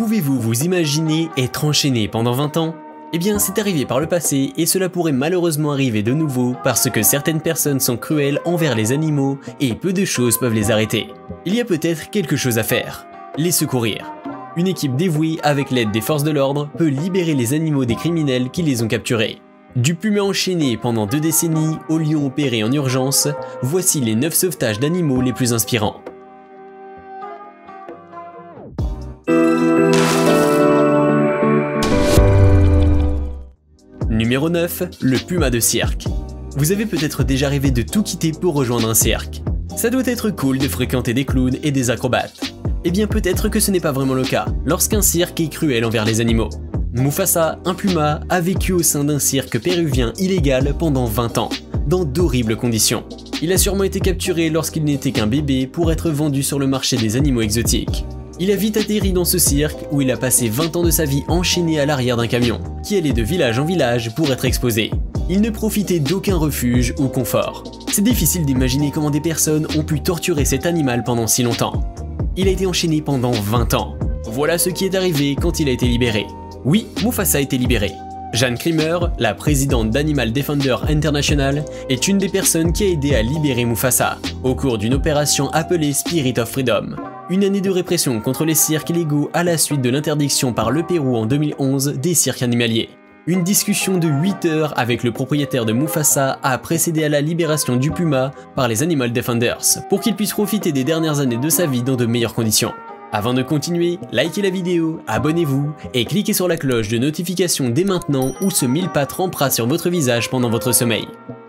Pouvez-vous vous imaginer être enchaîné pendant 20 ans? Eh bien, c'est arrivé par le passé et cela pourrait malheureusement arriver de nouveau parce que certaines personnes sont cruelles envers les animaux et peu de choses peuvent les arrêter. Il y a peut-être quelque chose à faire. Les secourir. Une équipe dévouée avec l'aide des forces de l'ordre peut libérer les animaux des criminels qui les ont capturés. Du puma enchaîné pendant 2 décennies au lion opéré en urgence, voici les 9 sauvetages d'animaux les plus inspirants. Numéro 9, le puma de cirque. Vous avez peut-être déjà rêvé de tout quitter pour rejoindre un cirque. Ça doit être cool de fréquenter des clowns et des acrobates. Eh bien peut-être que ce n'est pas vraiment le cas, lorsqu'un cirque est cruel envers les animaux. Mufasa, un puma, a vécu au sein d'un cirque péruvien illégal pendant 20 ans, dans d'horribles conditions. Il a sûrement été capturé lorsqu'il n'était qu'un bébé pour être vendu sur le marché des animaux exotiques. Il a vite atterri dans ce cirque où il a passé 20 ans de sa vie enchaîné à l'arrière d'un camion, qui allait de village en village pour être exposé. Il ne profitait d'aucun refuge ou confort. C'est difficile d'imaginer comment des personnes ont pu torturer cet animal pendant si longtemps. Il a été enchaîné pendant 20 ans. Voilà ce qui est arrivé quand il a été libéré. Oui, Mufasa a été libéré. Jeanne Creamer, la présidente d'Animal Defender International, est une des personnes qui a aidé à libérer Mufasa, au cours d'une opération appelée Spirit of Freedom. Une année de répression contre les cirques illégaux à la suite de l'interdiction par le Pérou en 2011 des cirques animaliers. Une discussion de 8 heures avec le propriétaire de Mufasa a précédé à la libération du puma par les Animal Defenders, pour qu'il puisse profiter des dernières années de sa vie dans de meilleures conditions. Avant de continuer, likez la vidéo, abonnez-vous et cliquez sur la cloche de notification dès maintenant ou ce mille-pattes rampera sur votre visage pendant votre sommeil.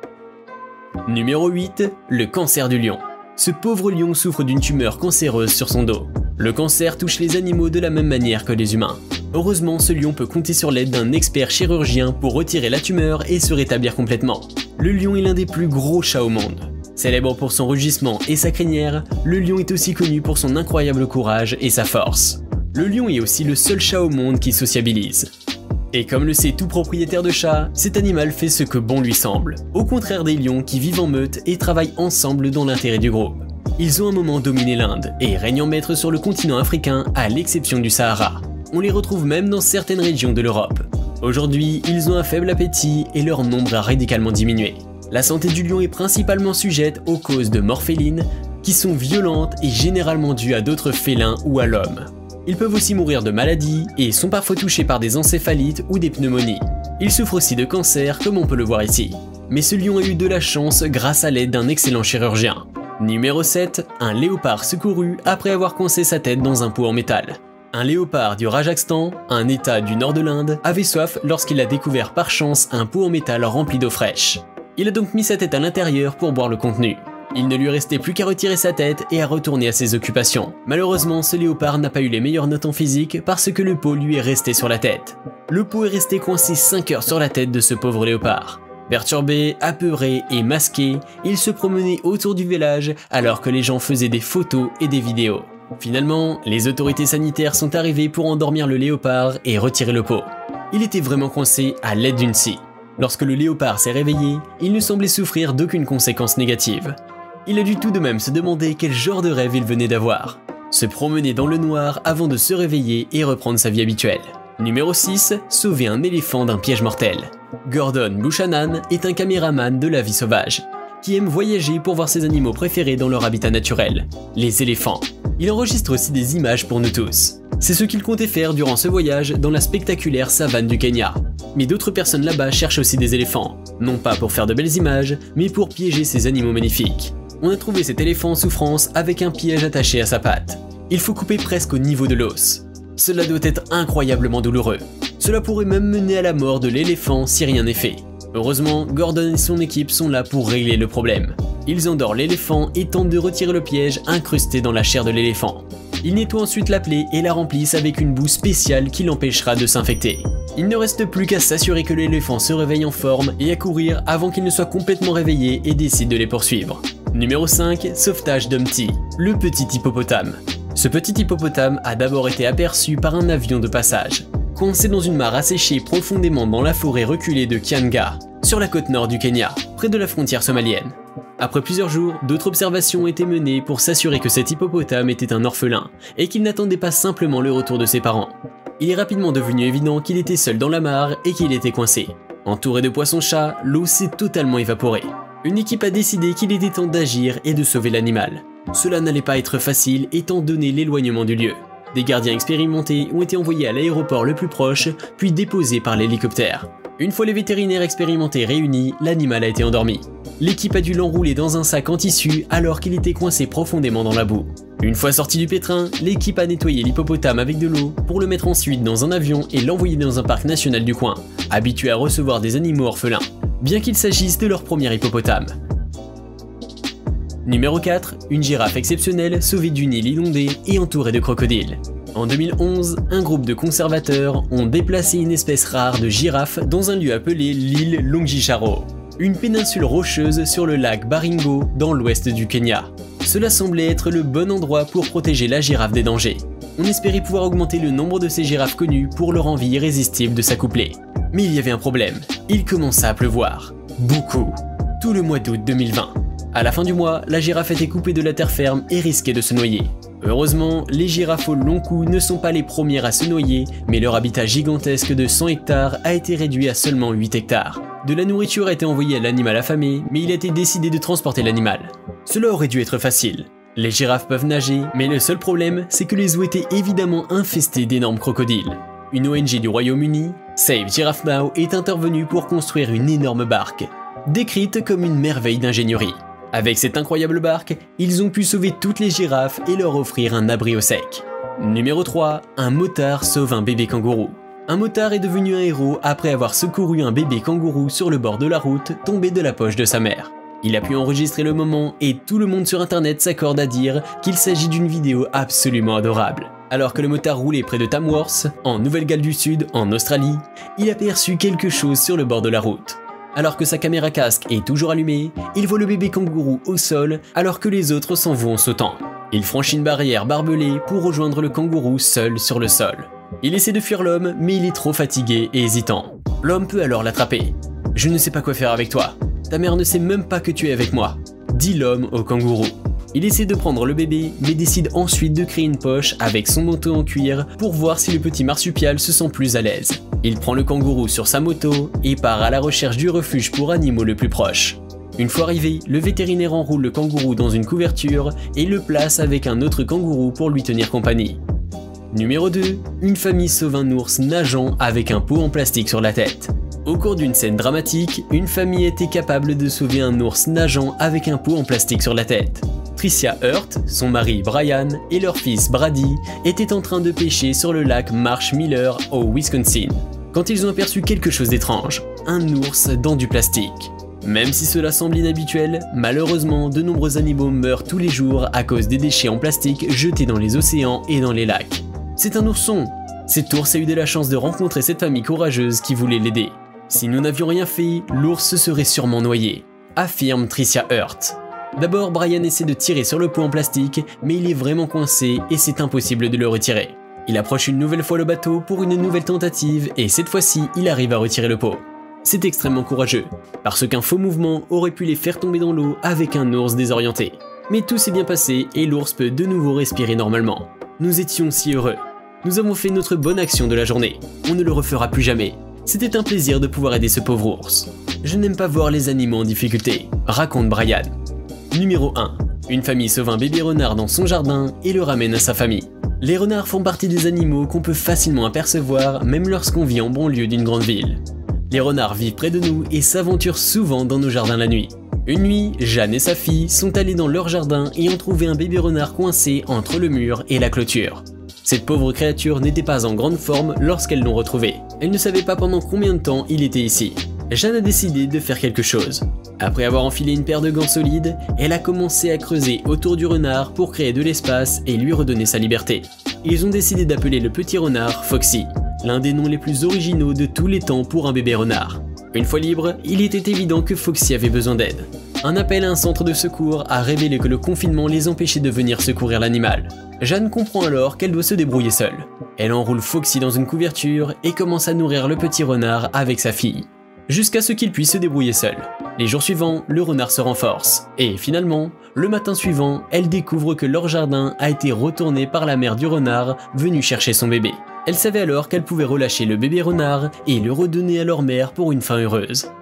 Numéro 8, le cancer du lion. Ce pauvre lion souffre d'une tumeur cancéreuse sur son dos. Le cancer touche les animaux de la même manière que les humains. Heureusement, ce lion peut compter sur l'aide d'un expert chirurgien pour retirer la tumeur et se rétablir complètement. Le lion est l'un des plus gros chats au monde. Célèbre pour son rugissement et sa crinière, le lion est aussi connu pour son incroyable courage et sa force. Le lion est aussi le seul chat au monde qui sociabilise. Et comme le sait tout propriétaire de chat, cet animal fait ce que bon lui semble, au contraire des lions qui vivent en meute et travaillent ensemble dans l'intérêt du groupe. Ils ont un moment dominé l'Inde et règnent en maître sur le continent africain à l'exception du Sahara. On les retrouve même dans certaines régions de l'Europe. Aujourd'hui, ils ont un faible appétit et leur nombre a radicalement diminué. La santé du lion est principalement sujette aux causes de morphélines, qui sont violentes et généralement dues à d'autres félins ou à l'homme. Ils peuvent aussi mourir de maladies et sont parfois touchés par des encéphalites ou des pneumonies. Ils souffrent aussi de cancer comme on peut le voir ici. Mais ce lion a eu de la chance grâce à l'aide d'un excellent chirurgien. Numéro 7, un léopard secouru après avoir coincé sa tête dans un pot en métal. Un léopard du Rajasthan, un état du nord de l'Inde, avait soif lorsqu'il a découvert par chance un pot en métal rempli d'eau fraîche. Il a donc mis sa tête à l'intérieur pour boire le contenu. Il ne lui restait plus qu'à retirer sa tête et à retourner à ses occupations. Malheureusement, ce léopard n'a pas eu les meilleures notes en physique parce que le pot lui est resté sur la tête. Le pot est resté coincé 5 heures sur la tête de ce pauvre léopard. Perturbé, apeuré et masqué, il se promenait autour du village alors que les gens faisaient des photos et des vidéos. Finalement, les autorités sanitaires sont arrivées pour endormir le léopard et retirer le pot. Il était vraiment coincé à l'aide d'une scie. Lorsque le léopard s'est réveillé, il ne semblait souffrir d'aucune conséquence négative. Il a dû tout de même se demander quel genre de rêve il venait d'avoir. Se promener dans le noir avant de se réveiller et reprendre sa vie habituelle. Numéro 6, sauver un éléphant d'un piège mortel. Gordon Buchanan est un caméraman de la vie sauvage, qui aime voyager pour voir ses animaux préférés dans leur habitat naturel, les éléphants. Il enregistre aussi des images pour nous tous. C'est ce qu'il comptait faire durant ce voyage dans la spectaculaire savane du Kenya. Mais d'autres personnes là-bas cherchent aussi des éléphants, non pas pour faire de belles images, mais pour piéger ces animaux magnifiques. On a trouvé cet éléphant en souffrance avec un piège attaché à sa patte. Il faut couper presque au niveau de l'os. Cela doit être incroyablement douloureux. Cela pourrait même mener à la mort de l'éléphant si rien n'est fait. Heureusement, Gordon et son équipe sont là pour régler le problème. Ils endorment l'éléphant et tentent de retirer le piège incrusté dans la chair de l'éléphant. Ils nettoient ensuite la plaie et la remplissent avec une boue spéciale qui l'empêchera de s'infecter. Il ne reste plus qu'à s'assurer que l'éléphant se réveille en forme et à courir avant qu'il ne soit complètement réveillé et décide de les poursuivre. Numéro 5, sauvetage d'Humpty, le petit hippopotame. Ce petit hippopotame a d'abord été aperçu par un avion de passage, coincé dans une mare asséchée profondément dans la forêt reculée de Kianga, sur la côte nord du Kenya, près de la frontière somalienne. Après plusieurs jours, d'autres observations ont été menées pour s'assurer que cet hippopotame était un orphelin et qu'il n'attendait pas simplement le retour de ses parents. Il est rapidement devenu évident qu'il était seul dans la mare et qu'il était coincé. Entouré de poissons-chats, l'eau s'est totalement évaporée. Une équipe a décidé qu'il était temps d'agir et de sauver l'animal. Cela n'allait pas être facile étant donné l'éloignement du lieu. Des gardiens expérimentés ont été envoyés à l'aéroport le plus proche, puis déposés par l'hélicoptère. Une fois les vétérinaires expérimentés réunis, l'animal a été endormi. L'équipe a dû l'enrouler dans un sac en tissu alors qu'il était coincé profondément dans la boue. Une fois sorti du pétrin, l'équipe a nettoyé l'hippopotame avec de l'eau pour le mettre ensuite dans un avion et l'envoyer dans un parc national du coin, habitué à recevoir des animaux orphelins, bien qu'il s'agisse de leur premier hippopotame. Numéro 4, une girafe exceptionnelle sauvée d'une île inondée et entourée de crocodiles. En 2011, un groupe de conservateurs ont déplacé une espèce rare de girafe dans un lieu appelé l'île Longisharo, une péninsule rocheuse sur le lac Baringo dans l'ouest du Kenya. Cela semblait être le bon endroit pour protéger la girafe des dangers. On espérait pouvoir augmenter le nombre de ces girafes connues pour leur envie irrésistible de s'accoupler. Mais il y avait un problème, il commença à pleuvoir. Beaucoup. Tout le mois d'août 2020. À la fin du mois, la girafe était coupée de la terre ferme et risquait de se noyer. Heureusement, les girafes au long cou ne sont pas les premières à se noyer, mais leur habitat gigantesque de 100 hectares a été réduit à seulement 8 hectares. De la nourriture a été envoyée à l'animal affamé, mais il a été décidé de transporter l'animal. Cela aurait dû être facile. Les girafes peuvent nager, mais le seul problème, c'est que les eaux étaient évidemment infestées d'énormes crocodiles. Une ONG du Royaume-Uni, Save Giraffe Now, est intervenue pour construire une énorme barque, décrite comme une merveille d'ingénierie. Avec cette incroyable barque, ils ont pu sauver toutes les girafes et leur offrir un abri au sec. Numéro 3, un motard sauve un bébé kangourou. Un motard est devenu un héros après avoir secouru un bébé kangourou sur le bord de la route tombé de la poche de sa mère. Il a pu enregistrer le moment et tout le monde sur internet s'accorde à dire qu'il s'agit d'une vidéo absolument adorable. Alors que le motard roulait près de Tamworth, en Nouvelle-Galles du Sud, en Australie, il a aperçu quelque chose sur le bord de la route. Alors que sa caméra casque est toujours allumée, il voit le bébé kangourou au sol alors que les autres s'en vont en sautant. Il franchit une barrière barbelée pour rejoindre le kangourou seul sur le sol. Il essaie de fuir l'homme, mais il est trop fatigué et hésitant. L'homme peut alors l'attraper. « Je ne sais pas quoi faire avec toi. Ta mère ne sait même pas que tu es avec moi », dit l'homme au kangourou. Il essaie de prendre le bébé, mais décide ensuite de créer une poche avec son manteau en cuir pour voir si le petit marsupial se sent plus à l'aise. Il prend le kangourou sur sa moto et part à la recherche du refuge pour animaux le plus proche. Une fois arrivé, le vétérinaire enroule le kangourou dans une couverture et le place avec un autre kangourou pour lui tenir compagnie. Numéro 2, une famille sauve un ours nageant avec un pot en plastique sur la tête. Au cours d'une scène dramatique, une famille était capable de sauver un ours nageant avec un pot en plastique sur la tête. Tricia Hurt, son mari Brian et leur fils Brady étaient en train de pêcher sur le lac Marsh Miller au Wisconsin, quand ils ont aperçu quelque chose d'étrange, un ours dans du plastique. Même si cela semble inhabituel, malheureusement de nombreux animaux meurent tous les jours à cause des déchets en plastique jetés dans les océans et dans les lacs. C'est un ourson! Cet ours a eu de la chance de rencontrer cette famille courageuse qui voulait l'aider. Si nous n'avions rien fait, l'ours se serait sûrement noyé, affirme Tricia Hurt. D'abord, Brian essaie de tirer sur le pot en plastique, mais il est vraiment coincé et c'est impossible de le retirer. Il approche une nouvelle fois le bateau pour une nouvelle tentative et cette fois-ci, il arrive à retirer le pot. C'est extrêmement courageux, parce qu'un faux mouvement aurait pu les faire tomber dans l'eau avec un ours désorienté. Mais tout s'est bien passé et l'ours peut de nouveau respirer normalement. Nous étions si heureux. Nous avons fait notre bonne action de la journée. On ne le refera plus jamais. C'était un plaisir de pouvoir aider ce pauvre ours. Je n'aime pas voir les animaux en difficulté, raconte Brian. Numéro 1. Une famille sauve un bébé renard dans son jardin et le ramène à sa famille. Les renards font partie des animaux qu'on peut facilement apercevoir même lorsqu'on vit en banlieue d'une grande ville. Les renards vivent près de nous et s'aventurent souvent dans nos jardins la nuit. Une nuit, Jeanne et sa fille sont allées dans leur jardin et ont trouvé un bébé renard coincé entre le mur et la clôture. Cette pauvre créature n'était pas en grande forme lorsqu'elles l'ont retrouvé. Elle ne savait pas pendant combien de temps il était ici. Jeanne a décidé de faire quelque chose. Après avoir enfilé une paire de gants solides, elle a commencé à creuser autour du renard pour créer de l'espace et lui redonner sa liberté. Ils ont décidé d'appeler le petit renard Foxy, l'un des noms les plus originaux de tous les temps pour un bébé renard. Une fois libre, il était évident que Foxy avait besoin d'aide. Un appel à un centre de secours a révélé que le confinement les empêchait de venir secourir l'animal. Jeanne comprend alors qu'elle doit se débrouiller seule. Elle enroule Foxy dans une couverture et commence à nourrir le petit renard avec sa fille. jusqu'à ce qu'il puisse se débrouiller seul. Les jours suivants, le renard se renforce, et finalement, le matin suivant, elle découvre que leur jardin a été retourné par la mère du renard venue chercher son bébé. Elle savait alors qu'elle pouvait relâcher le bébé renard et le redonner à leur mère pour une fin heureuse.